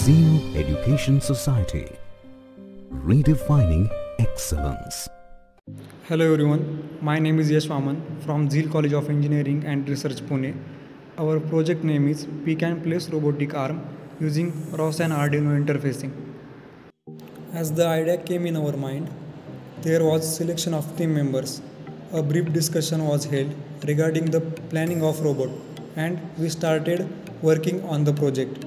Zeal Education Society, redefining excellence. Hello everyone, my name is Yash Vaman from Zeal College of Engineering and Research Pune. Our project name is Pick and Place Robotic Arm using ROS and Arduino interfacing. As the idea came in our mind, there was selection of team members. A brief discussion was held regarding the planning of robot and we started working on the project.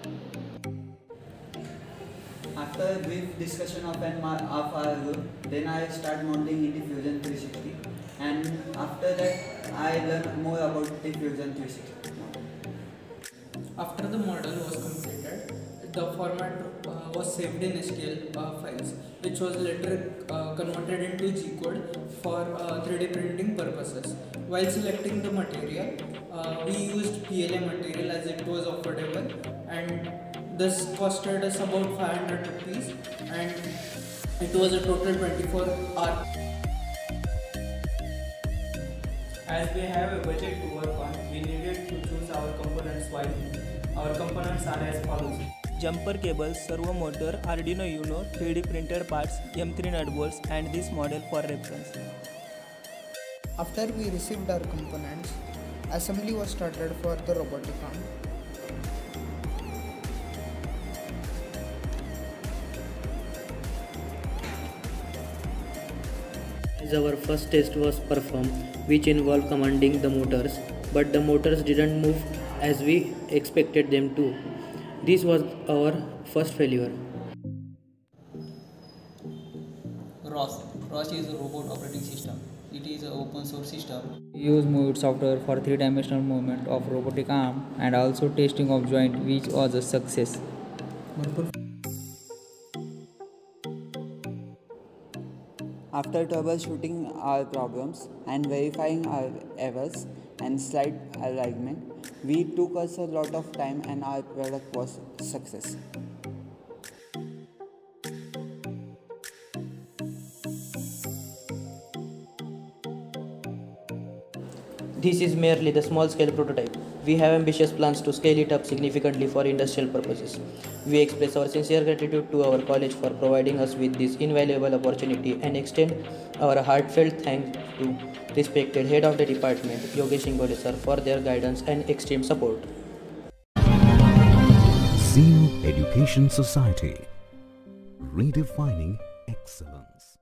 After a brief discussion of our group, then I start modeling in the Fusion 360, and after that I learned more about the Fusion 360 model. After the model was completed, the format was saved in STL files, which was later converted into G code for 3D printing purposes. While selecting the material, we used PLA material as it was affordable, and this costed us about 500 rupees, and it was a total 24 hour. As we have a budget to work on, we needed to choose our components wisely. Our components are as follows: jumper cables, servo motor, Arduino Uno, 3D printed parts, M3 nut bolts, and this model for reference. After we received our components, assembly was started for the robotic arm. As our first test was performed, which involved commanding the motors, but the motors didn't move as we expected them to. This was our first failure. ROS is a robot operating system. It is an open source system. We use moved software for three-dimensional movement of robotic arm and also testing of joint, which was a success. After troubleshooting our problems and verifying our errors and slight alignment, we took us a lot of time and our product was a success. This is merely the small-scale prototype. We have ambitious plans to scale it up significantly for industrial purposes. We express our sincere gratitude to our college for providing us with this invaluable opportunity and extend our heartfelt thanks to respected head of the department, Yogesh Ingole sir, for their guidance and extreme support. Zeal Education Society, redefining excellence.